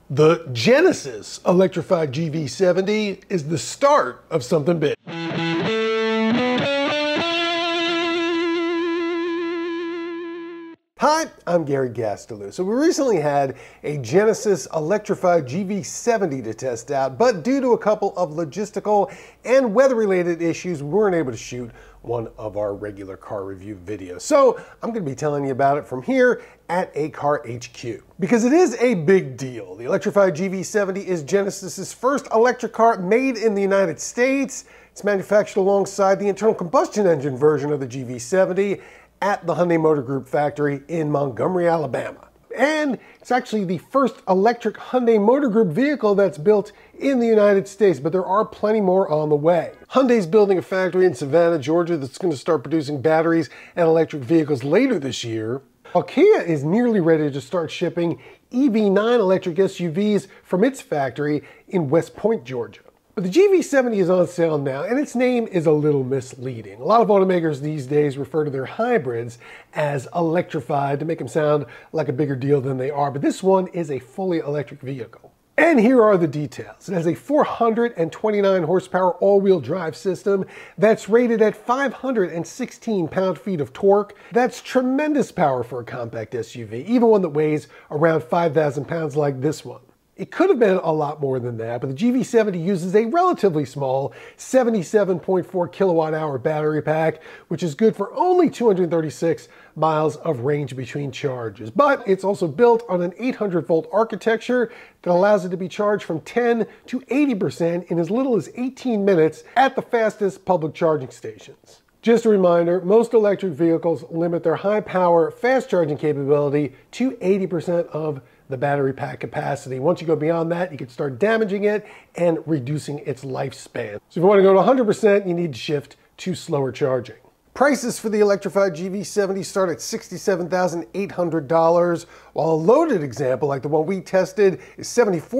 The Genesis electrified GV70 is the start of something big. Hi, I'm Gary Gastelum. So we recently had a Genesis electrified GV70 to test out, but due to a couple of logistical and weather-related issues, we weren't able to shoot one of our regular car review videos. So I'm going to be telling you about it from here at A Car HQ. Because it is a big deal. The electrified GV70 is Genesis's first electric car made in the United States. It's manufactured alongside the internal combustion engine version of the GV70 at the Hyundai Motor Group factory in Montgomery, Alabama. And it's actually the first electric Hyundai Motor Group vehicle that's built in the United States, but there are plenty more on the way. Hyundai's building a factory in Savannah, Georgia that's going to start producing batteries and electric vehicles later this year. While Kia is nearly ready to start shipping EV9 electric SUVs from its factory in West Point, Georgia. But the GV70 is on sale now, and its name is a little misleading. A lot of automakers these days refer to their hybrids as electrified to make them sound like a bigger deal than they are, but this one is a fully electric vehicle. And here are the details. It has a 429 horsepower all-wheel drive system that's rated at 516 pound-feet of torque. That's tremendous power for a compact SUV, even one that weighs around 5,000 pounds like this one. It could have been a lot more than that, but the GV70 uses a relatively small 77.4 kilowatt hour battery pack, which is good for only 236 miles of range between charges. But it's also built on an 800 volt architecture that allows it to be charged from 10 to 80% in as little as 18 minutes at the fastest public charging stations. Just a reminder, most electric vehicles limit their high power fast charging capability to 80% of the battery pack capacity. Once you go beyond that, you can start damaging it and reducing its lifespan. So if you want to go to 100%, you need to shift to slower charging. Prices for the electrified GV70 start at $67,800, while a loaded example like the one we tested is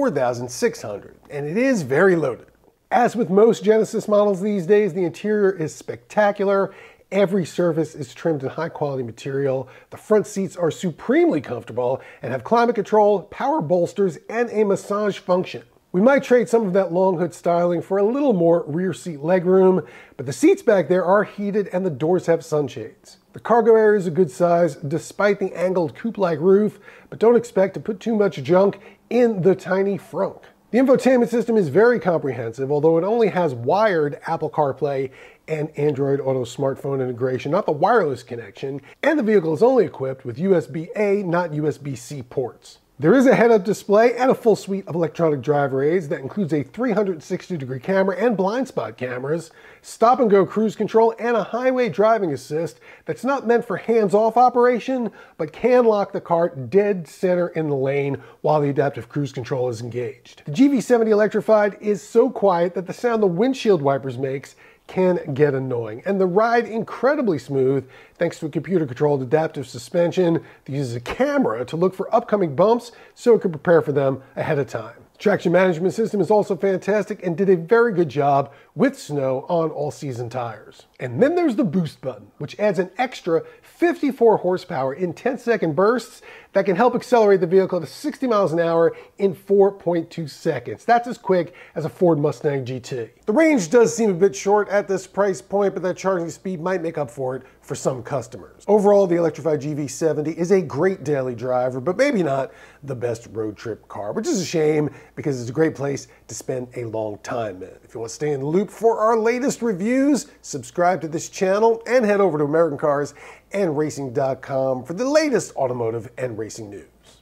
$74,600, and it is very loaded. As with most Genesis models these days, the interior is spectacular. Every surface is trimmed in high quality material. The front seats are supremely comfortable and have climate control, power bolsters, and a massage function. We might trade some of that long hood styling for a little more rear seat legroom, but the seats back there are heated and the doors have sunshades. The cargo area is a good size despite the angled coupe-like roof, but don't expect to put too much junk in the tiny frunk. The infotainment system is very comprehensive, although it only has wired Apple CarPlay and Android Auto smartphone integration, not the wireless connection, and the vehicle is only equipped with USB-A, not USB-C ports. There is a head-up display and a full suite of electronic driver aids that includes a 360-degree camera and blind spot cameras, stop-and-go cruise control, and a highway driving assist that's not meant for hands-off operation, but can lock the car dead center in the lane while the adaptive cruise control is engaged. The GV70 electrified is so quiet that the sound the windshield wipers makes can get annoying, and the ride incredibly smooth thanks to a computer-controlled adaptive suspension that uses a camera to look for upcoming bumps so it can prepare for them ahead of time. The traction management system is also fantastic and did a very good job with snow on all-season tires. And then there's the boost button, which adds an extra 54 horsepower in 10-second bursts that can help accelerate the vehicle to 60 miles an hour in 4.2 seconds. That's as quick as a Ford Mustang GT. The range does seem a bit short at this price point, but that charging speed might make up for it for some customers. Overall, the electrified GV70 is a great daily driver, but maybe not the best road trip car, which is a shame because it's a great place to spend a long time in. If you want to stay in the loop for our latest reviews, subscribe to this channel and head over to AmericanCarsAndRacing.com for the latest automotive and racing news.